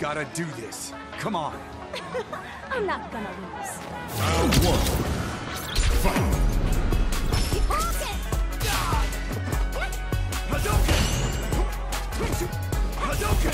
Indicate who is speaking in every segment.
Speaker 1: gotta do this. Come on.
Speaker 2: I'm not gonna lose.
Speaker 3: Round one. Fight!
Speaker 1: Hadouken! Hadouken! Hadouken!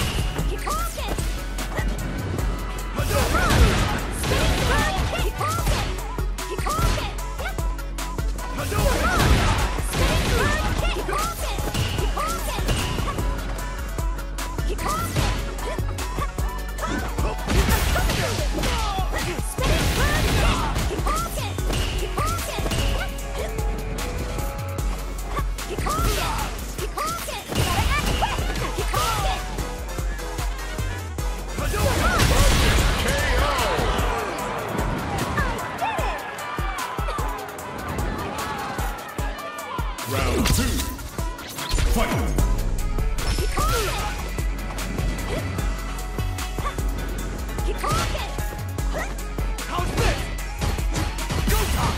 Speaker 3: Round two. Fight!
Speaker 1: How's this? Go top!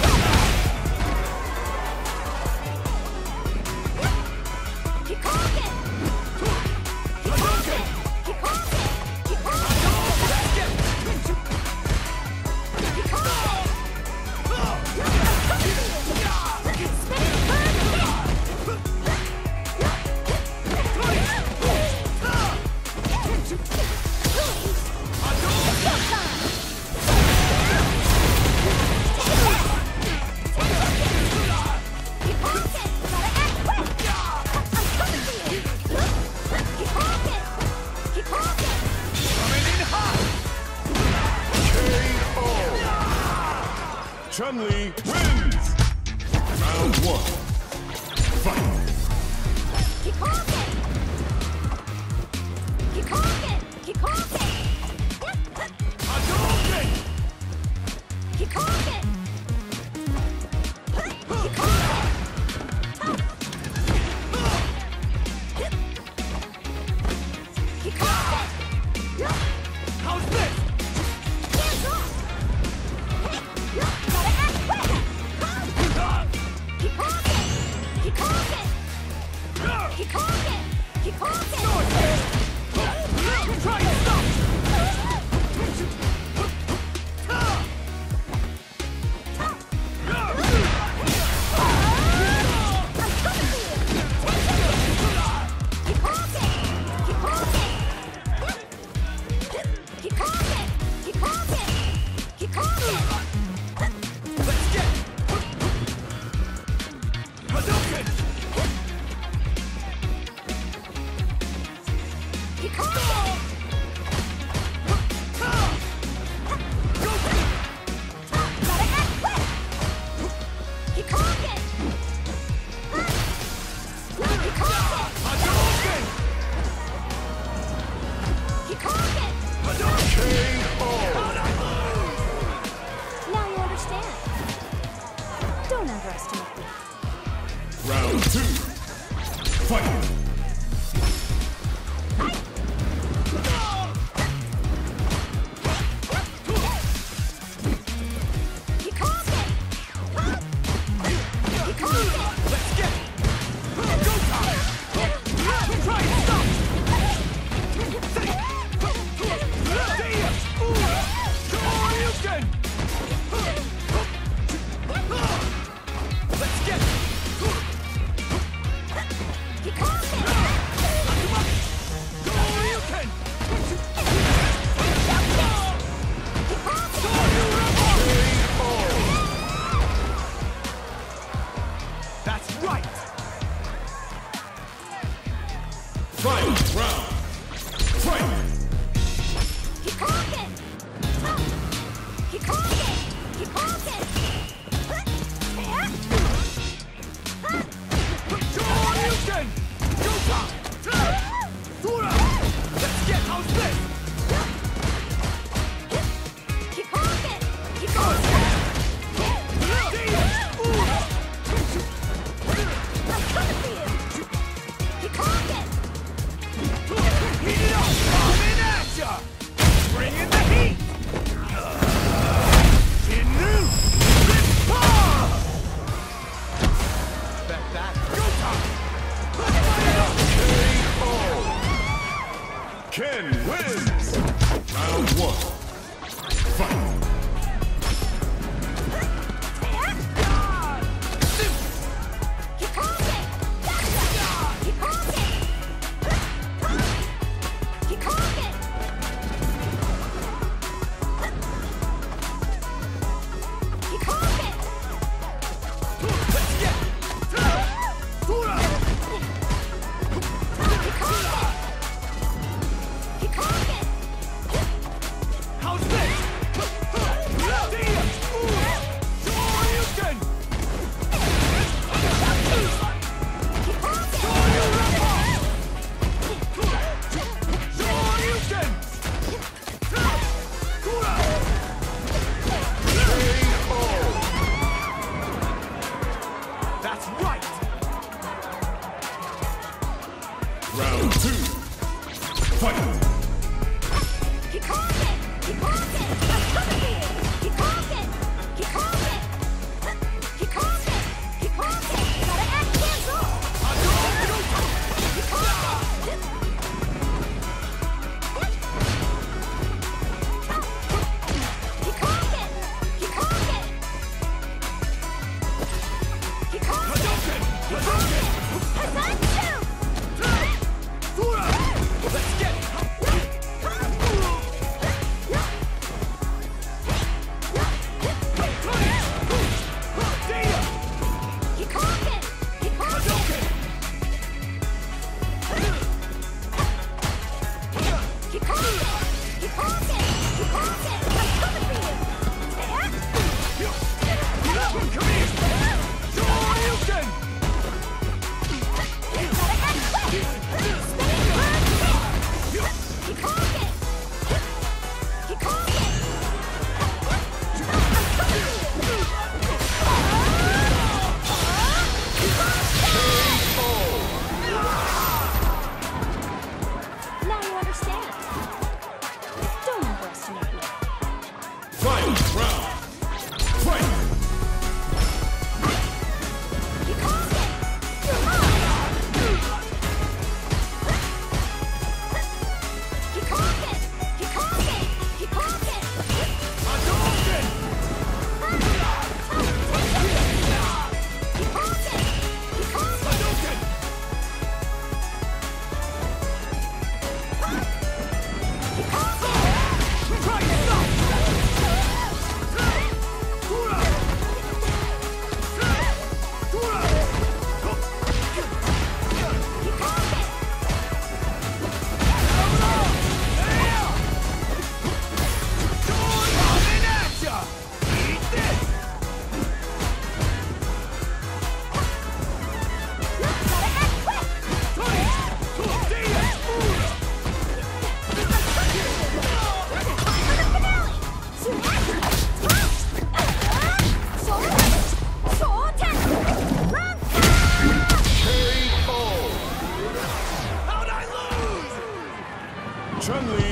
Speaker 3: CHUN-LI wins! Round one. Fight!
Speaker 1: How's this? Try and stop! Let's get Hadouken!
Speaker 2: Now you understand. Don't underestimate me.
Speaker 3: Round two. Fight!
Speaker 1: Let's get Go time! Try and stop! Hadouken! Let's get That's right!
Speaker 3: Fight! Round! Fight!
Speaker 1: Hadouken! Go top! Let's get how's this? Heat it up! Coming at ya! Bring in the heat! Bet that. Go top!
Speaker 3: Ken wins! Round one. Fight. Round two. Fight. CHUN-LI